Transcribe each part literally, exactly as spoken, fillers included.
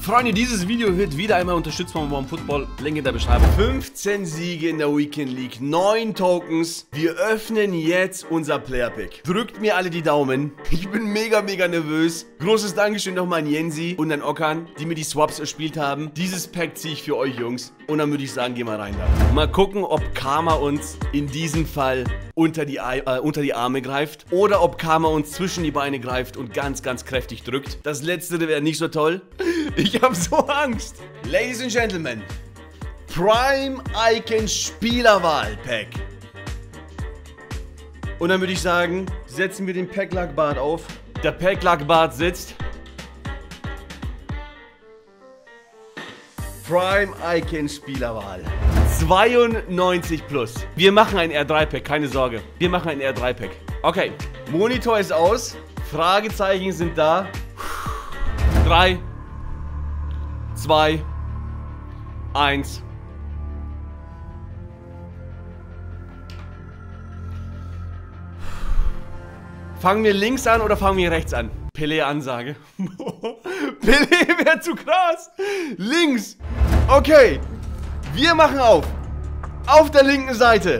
Freunde, dieses Video wird wieder einmal unterstützt von OneFootball. Link in der Beschreibung. fünfzehn Siege in der Weekend League, neun Tokens. Wir öffnen jetzt unser Player Pick. Drückt mir alle die Daumen. Ich bin mega, mega nervös. Großes Dankeschön nochmal an Jensi und an Okan, die mir die Swaps erspielt haben. Dieses Pack ziehe ich für euch, Jungs. Und dann würde ich sagen, geh mal rein da. Mal gucken, ob Karma uns in diesem Fall unter die, äh, unter die Arme greift. Oder ob Karma uns zwischen die Beine greift und ganz, ganz kräftig drückt. Das letztere wäre nicht so toll. Ich habe so Angst. Ladies and Gentlemen, Prime Icon Spielerwahl Pack. Und dann würde ich sagen, setzen wir den Packlackbart auf. Der Packlackbart sitzt. Prime Icon Spielerwahl. zweiundneunzig plus. Wir machen ein R drei Pack, keine Sorge. Wir machen ein R drei Pack. Okay, Monitor ist aus. Fragezeichen sind da. drei, zwei, eins. Fangen wir links an oder fangen wir rechts an? Pelé-Ansage. Pelé wäre zu krass. Links. Okay. Wir machen auf. Auf der linken Seite.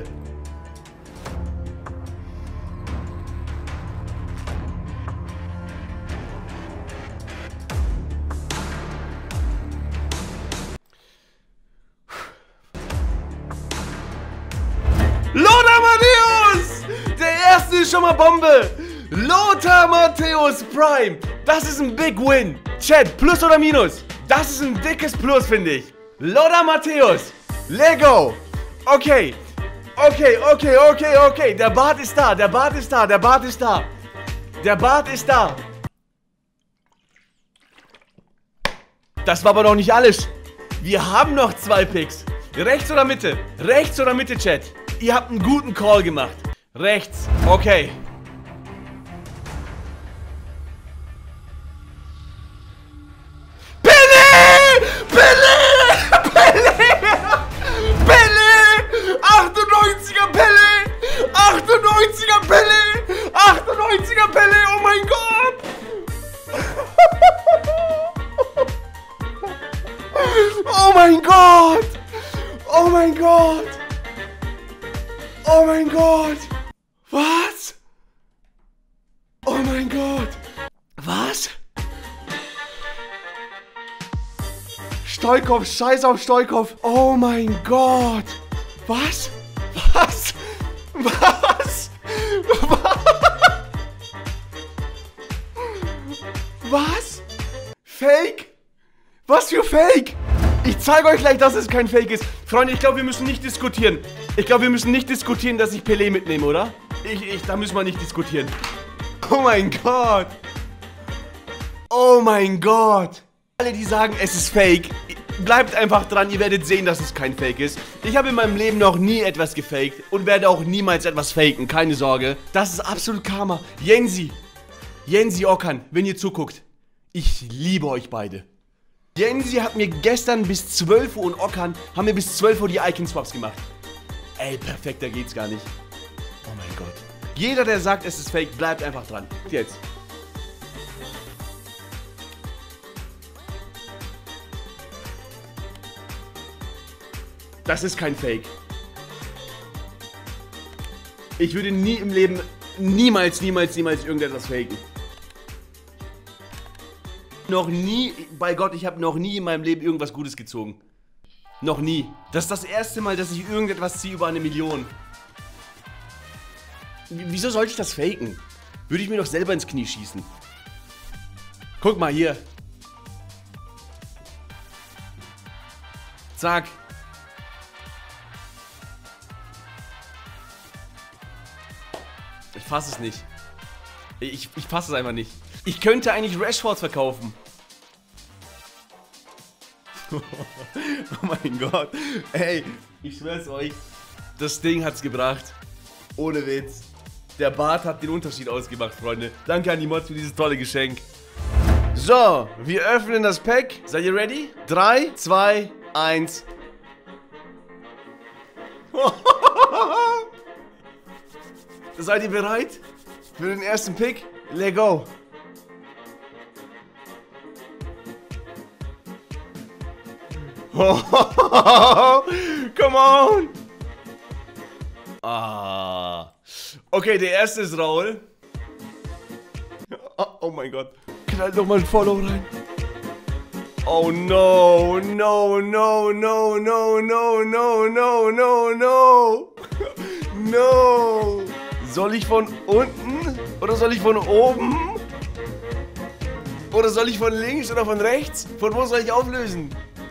Lothar Matthäus! Der erste ist schon mal Bombe. Lothar Matthäus Prime. Das ist ein Big Win. Chat, Plus oder Minus? Das ist ein dickes Plus, finde ich. Lothar Matthäus. Lego. Okay. Okay, okay, okay, okay. Der Bart ist da. Der Bart ist da. Der Bart ist da. Der Bart ist da. Das war aber noch nicht alles. Wir haben noch zwei Picks. Rechts oder Mitte? Rechts oder Mitte, Chat? Ihr habt einen guten Call gemacht. Rechts. Okay. achtundneunziger Pelé! achtundneunziger Pelé! achtundneunziger Pelé! Oh mein Gott! Oh mein Gott! Oh mein Gott! Oh mein Gott! Was? Oh mein Gott! Was? Stoikov, scheiß auf Stoikov! Oh mein Gott! Was? Was? Was? Was? Fake? Was für Fake? Ich zeige euch gleich, dass es kein Fake ist. Freunde, ich glaube, wir müssen nicht diskutieren. Ich glaube, wir müssen nicht diskutieren, dass ich Pelé mitnehme, oder? Ich, ich, da müssen wir nicht diskutieren. Oh mein Gott. Oh mein Gott. Alle, die sagen, es ist Fake, bleibt einfach dran, ihr werdet sehen, dass es kein Fake ist. Ich habe in meinem Leben noch nie etwas gefaked und werde auch niemals etwas faken, keine Sorge. Das ist absolut Karma. Jensi, Jensi Okan, wenn ihr zuguckt, ich liebe euch beide. Jensi hat mir gestern bis zwölf Uhr und Okan haben mir bis zwölf Uhr die Icon Swaps gemacht. Ey, perfekter geht's gar nicht. Oh mein Gott. Jeder, der sagt, es ist Fake, bleibt einfach dran. Jetzt. Das ist kein Fake. Ich würde nie im Leben, niemals, niemals, niemals irgendetwas faken. Noch nie, bei Gott, ich habe noch nie in meinem Leben irgendwas Gutes gezogen. Noch nie. Das ist das erste Mal, dass ich irgendetwas ziehe über eine Million. Wieso sollte ich das faken? Würde ich mir doch selber ins Knie schießen. Guck mal hier. Zack. Ich fasse es nicht. Ich, ich fasse es einfach nicht. Ich könnte eigentlich Rashford verkaufen. Oh mein Gott. Ey, ich schwör's euch. Das Ding hat's gebracht. Ohne Witz. Der Bart hat den Unterschied ausgemacht, Freunde. Danke an die Mods für dieses tolle Geschenk. So, wir öffnen das Pack. Seid ihr ready? drei, zwei, eins. Seid ihr bereit für den ersten Pick? Let go. Come on. Ah. Okay, der erste ist Raul. Oh, oh mein Gott. Knall doch mal ein Follow rein. Oh no, no, no, no, no, no, no, no, no, no. No. Soll ich von unten oder soll ich von oben? Oder soll ich von links oder von rechts? Von wo soll ich auflösen?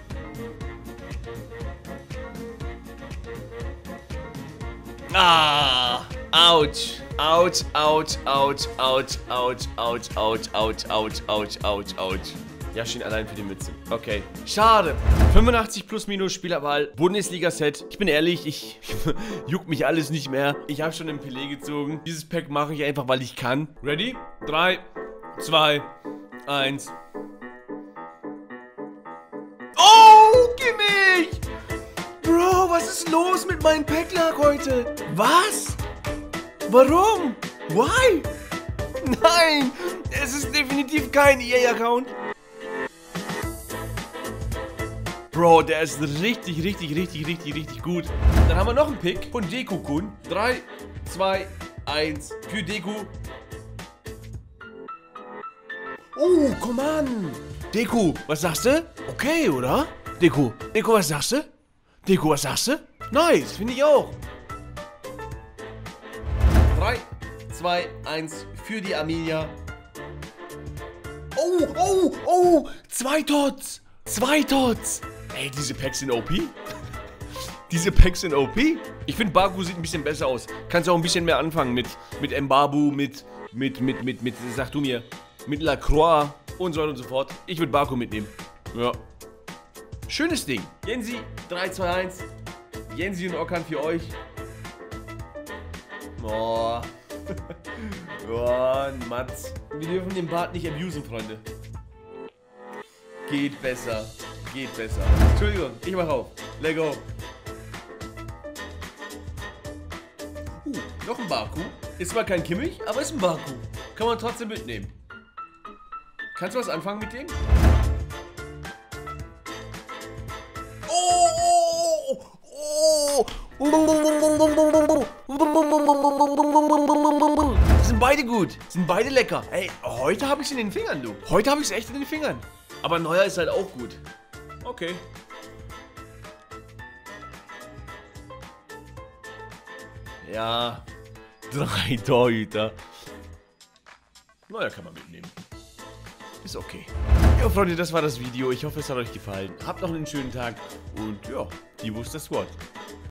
Ah, ouch. Ouch, ouch, ouch, ouch, ouch, ouch, ouch, ouch, ouch, ouch, ouch, ouch. Yashin allein für die Mütze. Okay. Schade. fünfundachtzig plus minus Spielerwahl. Bundesliga-Set. Ich bin ehrlich, ich juckt mich alles nicht mehr. Ich habe schon einen Pelé gezogen. Dieses Pack mache ich einfach, weil ich kann. Ready? drei, zwei, eins. Oh, gib mich! Bro, was ist los mit meinem Packlag heute? Was? Warum? Why? Nein, es ist definitiv kein E A-Account. Bro, der ist richtig, richtig, richtig, richtig, richtig gut. Dann haben wir noch einen Pick von Deku-kun. drei, zwei, eins für Deku. Oh, komm an. Deku, was sagst du? Okay, oder? Deku, Deku, was sagst du? Deku, was sagst du? Nice, finde ich auch. drei, zwei, eins für die Arminia. Oh, oh, oh, zwei Tots. Zwei Tots. Ey, diese Packs sind O P. Diese Packs sind O P. Ich finde, Baku sieht ein bisschen besser aus. Kannst auch ein bisschen mehr anfangen mit, mit Mbabu, mit, mit, mit, mit, mit, sag du mir, mit Lacroix und so weiter und so fort. Ich würde Baku mitnehmen. Ja. Schönes Ding. Jensi, drei, zwei, eins. Jensi und Okan für euch. Oh. Oh, Mats. Wir dürfen den Bart nicht abusen, Freunde. Geht besser. Geht besser. Entschuldigung, ich mach auf. Let go. Uh, noch ein Baku. Ist zwar kein Kimmich, aber ist ein Baku. Kann man trotzdem mitnehmen. Kannst du was anfangen mit dem? Oh, oh, oh. Sind beide gut. Sind beide lecker. Ey, heute habe ich es in den Fingern, du. Heute habe ich es echt in den Fingern. Aber neuer ist halt auch gut. Okay. Ja. Drei Torhüter. Neuer kann man mitnehmen. Ist okay. Ja, Freunde, das war das Video. Ich hoffe, es hat euch gefallen. Habt noch einen schönen Tag. Und ja, die Booster Squad.